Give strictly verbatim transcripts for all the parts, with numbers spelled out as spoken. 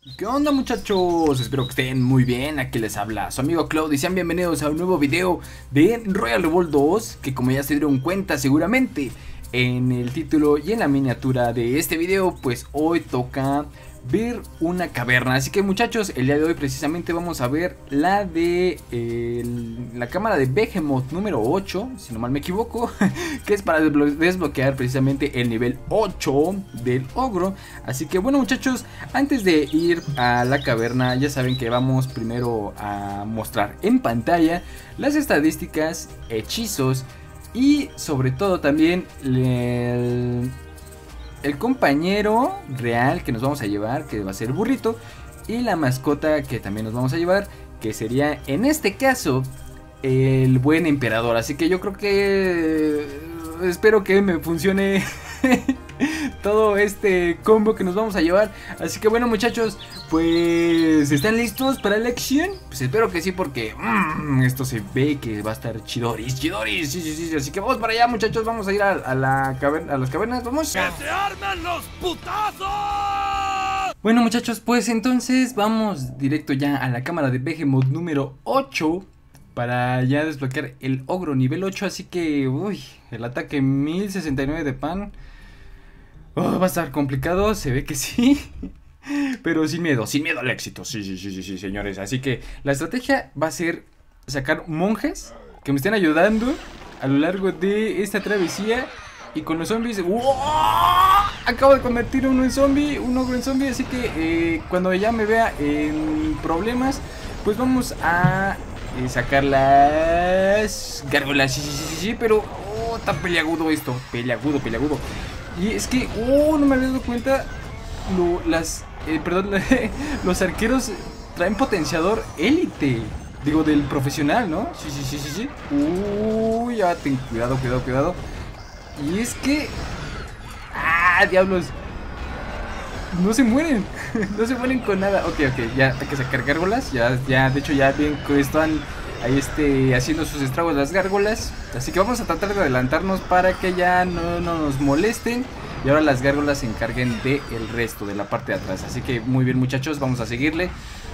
¿Qué onda, muchachos? Espero que estén muy bien. Aquí les habla su amigo Cloud y sean bienvenidos a un nuevo video de Royal Revolt dos, que como ya se dieron cuenta seguramente en el título y en la miniatura de este video, pues hoy toca ver una caverna. Así que, muchachos, el día de hoy precisamente vamos a ver la de eh, la cámara de Behemoth número ocho, si no mal me equivoco, que es para desblo desbloquear precisamente el nivel ocho del ogro. Así que bueno, muchachos, antes de ir a la caverna, ya saben que vamos primero a mostrar en pantalla las estadísticas, hechizos y sobre todo también el... el compañero real que nos vamos a llevar, que va a ser el burrito, y la mascota que también nos vamos a llevar, que sería en este caso el buen emperador. Así que yo creo que espero que me funcione todo este combo que nos vamos a llevar. Así que bueno, muchachos, pues ¿están listos para la acción? Pues espero que sí, porque mmm, esto se ve que va a estar chidoris, chidoris, sí, sí, sí. Así que vamos para allá, muchachos, vamos a ir a, a, la caverna, a las cavernas, vamos. ¡Que se armen los putazos! Bueno, muchachos, pues entonces vamos directo ya a la cámara de Behemoth número ocho para ya desbloquear el ogro nivel ocho. Así que, uy, el ataque mil sesenta y nueve de pan oh, va a estar complicado, se ve que sí. Pero sin miedo, sin miedo al éxito. Sí, sí, sí, sí, sí, señores. Así que la estrategia va a ser sacar monjes que me estén ayudando a lo largo de esta travesía. Y con los zombies, ¡wow! Acabo de convertir uno en zombie, un ogro en zombie. Así que eh, cuando ya me vea en problemas, pues vamos a eh, sacar las gárgolas. Sí, sí, sí, sí, sí, pero oh, está peleagudo esto. Peleagudo, peleagudo. Y es que, oh, no me había dado cuenta. Lo, las, eh, perdón, los arqueros traen potenciador élite. Digo, del profesional, ¿no? Sí, sí, sí, sí, sí. Uy, ya ten cuidado, cuidado, cuidado. Y es que... ¡ah, diablos! No se mueren. No se mueren con nada. Ok, ok, ya hay que sacar gárgolas. Ya, ya, de hecho ya bien están ahí este, haciendo sus estragos las gárgolas. Así que vamos a tratar de adelantarnos para que ya no, no nos molesten. Y ahora las gárgolas se encarguen del resto, de la parte de atrás. Así que muy bien, muchachos, vamos a seguirle.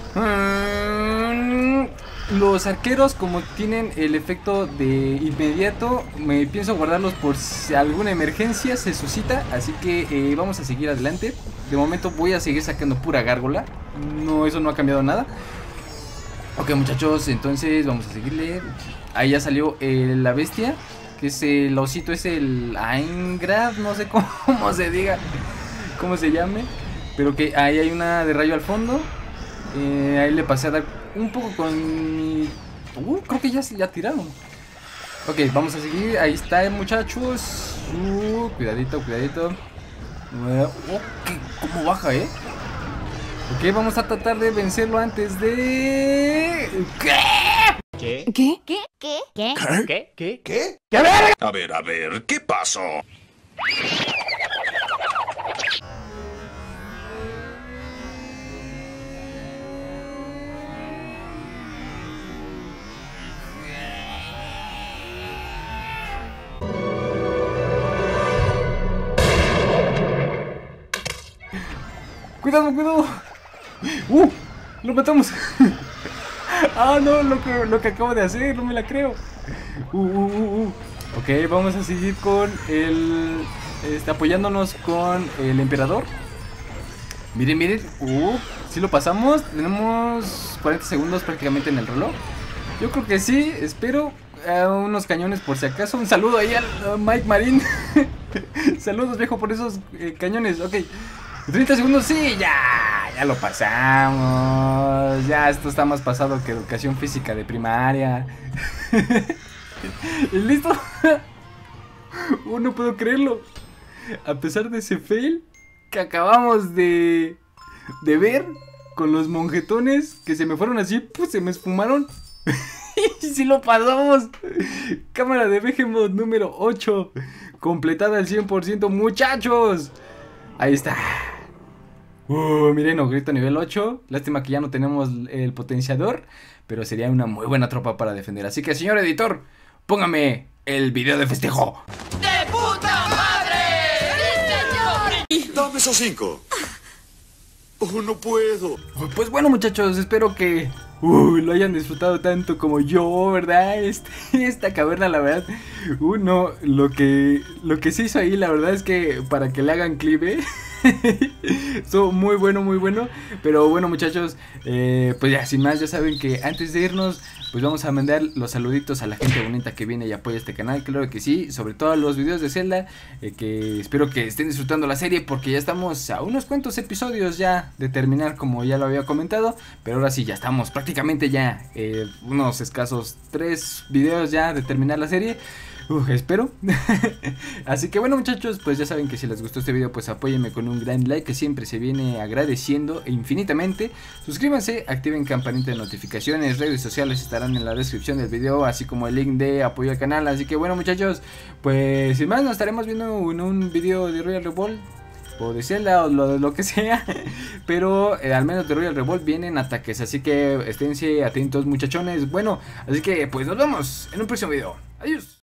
Los arqueros, como tienen el efecto de inmediato, me pienso guardarlos por si alguna emergencia se suscita. Así que eh, vamos a seguir adelante. De momento voy a seguir sacando pura gárgola. No, eso no ha cambiado nada. Ok, muchachos, entonces vamos a seguirle. Ahí ya salió eh, la bestia, que es el osito, es el Aingrad, no sé cómo, cómo se diga, cómo se llame. Pero que ahí hay una de rayo al fondo. Eh, ahí le pasé a dar un poco con mi... Uh, creo que ya se ya tiraron. Ok, vamos a seguir. Ahí está, muchachos. Uh, cuidadito, cuidadito. Uh, okay, ¿cómo baja, eh? Ok, vamos a tratar de vencerlo antes de... ¿Qué? ¿Qué? ¿Qué? ¿Qué? ¿Qué? ¿Qué? ¿Qué? ¿Qué? ¿Qué? ¿Qué verga? A ver, a ver, ¿qué pasó? Cuidado, cuidado. Uh, lo matamos. Ah, no, lo que, lo que acabo de hacer, no me la creo. Uh, uh, uh, uh. Ok, vamos a seguir con el... Este, apoyándonos con el emperador. Miren, miren. Uh, si lo pasamos. Tenemos cuarenta segundos prácticamente en el reloj. Yo creo que sí, espero. Uh, unos cañones por si acaso. Un saludo ahí al uh, Mike Marín. Saludos, viejo, por esos eh, cañones. Ok, treinta segundos, sí, ya. Ya lo pasamos. Ya esto está más pasado que educación física de primaria. ¿Listo? Oh, no puedo creerlo. A pesar de ese fail que acabamos de, de ver, con los monjetones que se me fueron así, pues se me esfumaron. Y si lo pasamos. Cámara de Behemoth número ocho, completada al cien por ciento, muchachos. Ahí está. Uh, miren, ogrito nivel ocho. Lástima que ya no tenemos el potenciador, pero sería una muy buena tropa para defender. Así que, señor editor, póngame el video de festejo. ¡De puta madre! Dame esos cinco. Oh, no puedo. Pues bueno, muchachos, espero que uh, lo hayan disfrutado tanto como yo, ¿verdad? Este, esta caverna, la verdad. Uh, no, lo que, lo que se hizo ahí, la verdad es que para que le hagan clip, ¿eh? Estuvo muy bueno, muy bueno. Pero bueno, muchachos, eh, pues ya sin más, ya saben que antes de irnos, pues vamos a mandar los saluditos a la gente bonita que viene y apoya este canal. Claro que sí, sobre todo a los videos de Zelda, eh, que espero que estén disfrutando la serie, porque ya estamos a unos cuantos episodios ya de terminar, como ya lo había comentado. Pero ahora sí, ya estamos prácticamente ya eh, unos escasos tres videos ya de terminar la serie. Uh, espero. Así que bueno, muchachos, pues ya saben que si les gustó este video, pues apóyenme con un gran like, que siempre se viene agradeciendo infinitamente. Suscríbanse, activen campanita de notificaciones, redes sociales estarán en la descripción del video, así como el link de apoyo al canal. Así que bueno, muchachos, pues sin más, nos estaremos viendo en un video de Royal Revolt o de Zelda o lo, lo que sea. Pero eh, al menos de Royal Revolt vienen ataques, así que esténse atentos, muchachones. Bueno, así que pues nos vemos en un próximo video. Adiós.